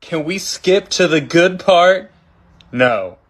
Can we skip to the good part? No.